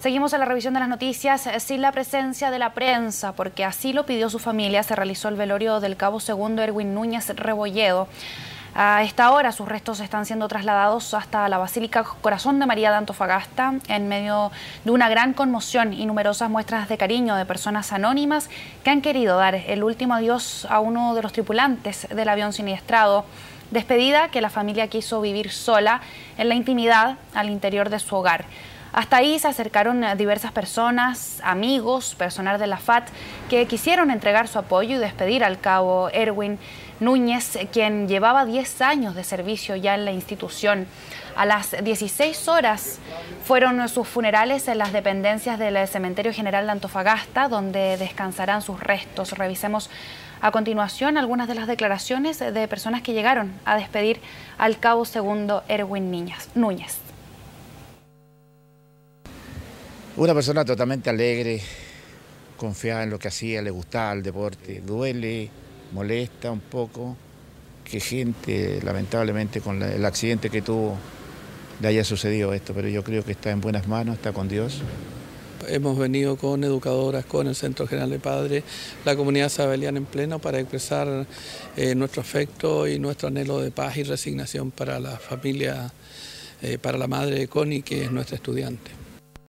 Seguimos en la revisión de las noticias sin la presencia de la prensa, porque así lo pidió su familia. Se realizó el velorio del cabo segundo Erwin Núñez Rebolledo. A esta hora sus restos están siendo trasladados hasta la Basílica Corazón de María de Antofagasta en medio de una gran conmoción y numerosas muestras de cariño de personas anónimas que han querido dar el último adiós a uno de los tripulantes del avión siniestrado. Despedida que la familia quiso vivir sola en la intimidad al interior de su hogar. Hasta ahí se acercaron diversas personas, amigos, personal de la FAT, que quisieron entregar su apoyo y despedir al cabo Erwin Núñez, quien llevaba 10 años de servicio ya en la institución. A las 16 horas fueron sus funerales en las dependencias del Cementerio General de Antofagasta, donde descansarán sus restos. Revisemos a continuación algunas de las declaraciones de personas que llegaron a despedir al cabo segundo Erwin Núñez. Una persona totalmente alegre, confiaba en lo que hacía, le gustaba el deporte. Duele, molesta un poco que gente, lamentablemente, con el accidente que tuvo, le haya sucedido esto, pero yo creo que está en buenas manos, está con Dios. Hemos venido con educadoras, con el Centro General de Padres, la comunidad sabeliana en pleno para expresar nuestro afecto y nuestro anhelo de paz y resignación para la familia, para la madre de Connie, que es nuestra estudiante.